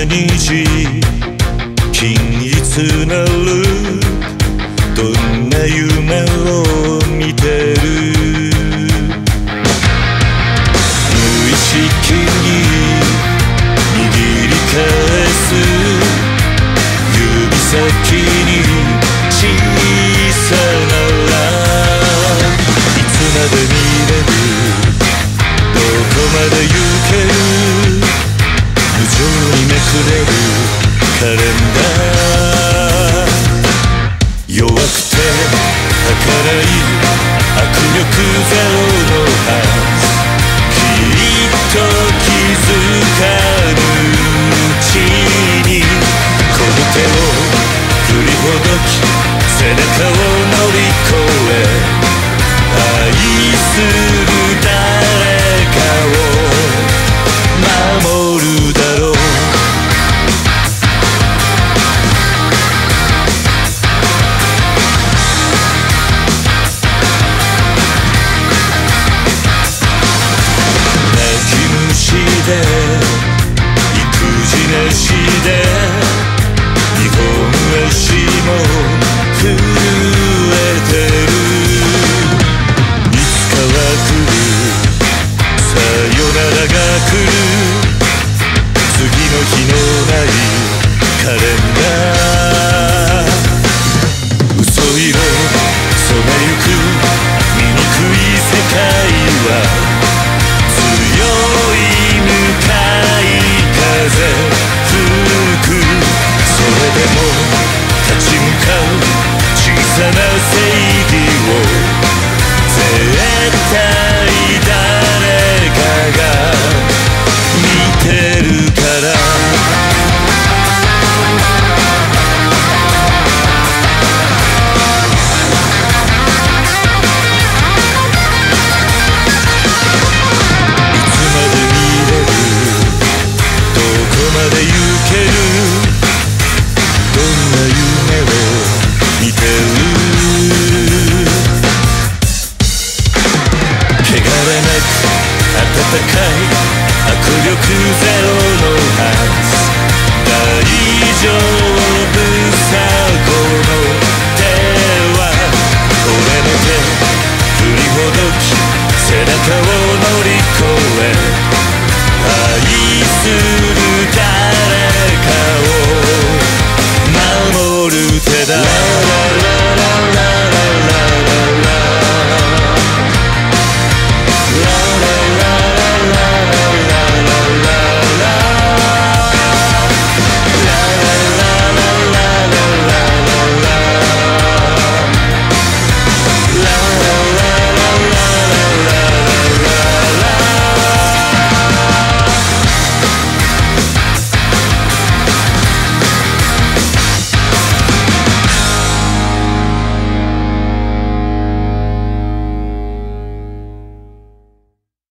日均一なるどんな夢を見てる無意識に握り返す指先に小さならいつまで見れるどこまで行ける無情にめくれるカレンダー弱くて儚い握力ゼロのはずきっと気づかぬうちにこの手を振りほどき背中を乗り越え愛する誰かを守るだろう育児なしで日本足も震えてるいつかは来るさよならが来る次の日のないカレンダー嘘色染めゆく醜い世界は正義を絶対誰かが見てるからいつまで見れるどこまで行けるどんな夢を見てる温かい握力ゼロのはず大丈夫